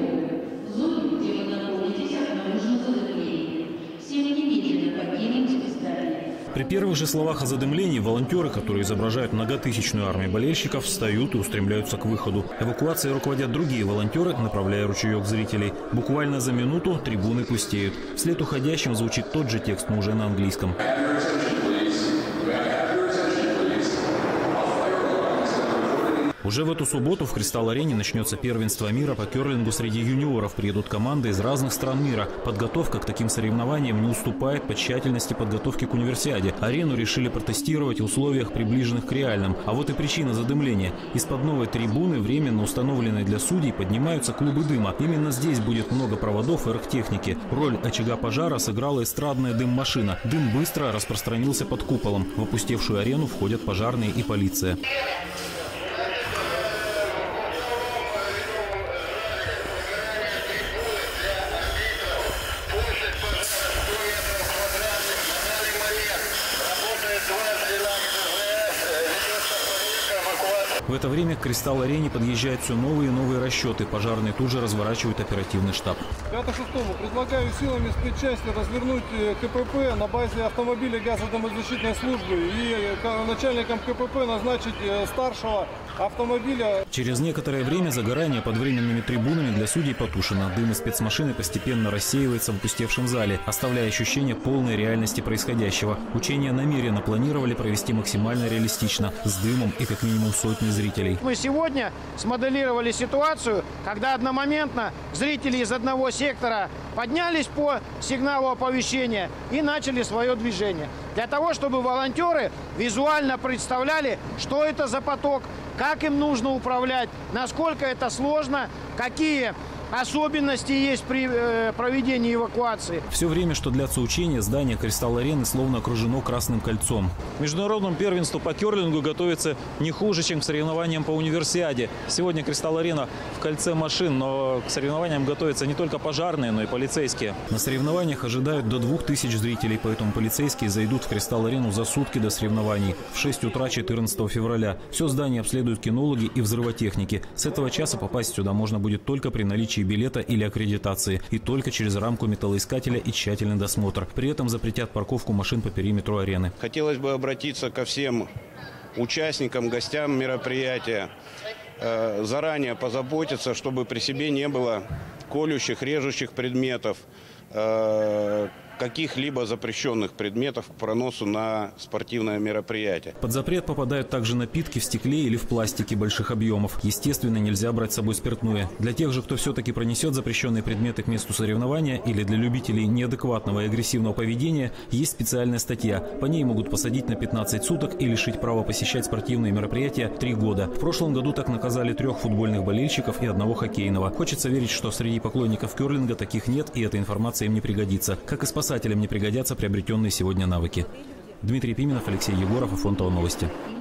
В зоне, где вы находитесь, обнаружено задымление. Всем немедленно покинуть здание. При первых же словах о задымлении волонтеры, которые изображают многотысячную армию болельщиков, встают и устремляются к выходу. Эвакуацией руководят другие волонтеры, направляя ручеек зрителей. Буквально за минуту трибуны пустеют. Вслед уходящим звучит тот же текст, но уже на английском. Уже в эту субботу в «Кристалл-арене» начнется первенство мира по керлингу среди юниоров. Приедут команды из разных стран мира. Подготовка к таким соревнованиям не уступает по тщательности подготовки к универсиаде. Арену решили протестировать в условиях, приближенных к реальным. А вот и причина задымления. Из-под новой трибуны, временно установленной для судей, поднимаются клубы дыма. Именно здесь будет много проводов и оргтехники. Роль очага пожара сыграла эстрадная дым-машина. Дым быстро распространился под куполом. В опустевшую арену входят пожарные и полиция. В это время к «Кристалл-арене» подъезжают все новые и новые расчеты. Пожарные тут же разворачивают оперативный штаб. 5-6 предлагаю силами спецчасти развернуть КПП на базе автомобиля газодомозащитной службы и начальником КПП назначить старшего автомобиля. Через некоторое время загорание под временными трибунами для судей потушено. Дым из спецмашины постепенно рассеивается в опустевшем зале, оставляя ощущение полной реальности происходящего. Учения намеренно планировали провести максимально реалистично, с дымом и как минимум сотни зрителей. Мы сегодня смоделировали ситуацию, когда одномоментно зрители из одного сектора поднялись по сигналу оповещения и начали свое движение. Для того, чтобы волонтеры визуально представляли, что это за поток, как им нужно управлять, насколько это сложно, какие особенности есть при проведении эвакуации. Все время, что длятся учения, здание «Кристалл-арены» словно окружено красным кольцом. К международному первенству по керлингу готовится не хуже, чем к соревнованиям по универсиаде. Сегодня «Кристалл-арена» в кольце машин, но к соревнованиям готовятся не только пожарные, но и полицейские. На соревнованиях ожидают до 2000 зрителей, поэтому полицейские зайдут в «Кристалл-арену» за сутки до соревнований в 6 утра 14 февраля. Все здание обследуют кинологи и взрывотехники. С этого часа попасть сюда можно будет только при наличии билета или аккредитации, и только через рамку металлоискателя и тщательный досмотр. При этом запретят парковку машин по периметру арены. Хотелось бы обратиться ко всем участникам, гостям мероприятия, заранее позаботиться, чтобы при себе не было колющих, режущих предметов, каких-либо запрещенных предметов к проносу на спортивное мероприятие. Под запрет попадают также напитки в стекле или в пластике больших объемов. Естественно, нельзя брать с собой спиртное. Для тех же, кто все-таки пронесет запрещенные предметы к месту соревнования, или для любителей неадекватного и агрессивного поведения, есть специальная статья. По ней могут посадить на 15 суток и лишить права посещать спортивные мероприятия 3 года. В прошлом году так наказали 3 футбольных болельщиков и 1 хоккейного. Хочется верить, что среди поклонников керлинга таких нет, и эта информация им не пригодится. Как и спасателям не пригодятся приобретенные сегодня навыки. Дмитрий Пименов, Алексей Егоров, Афонтово новости.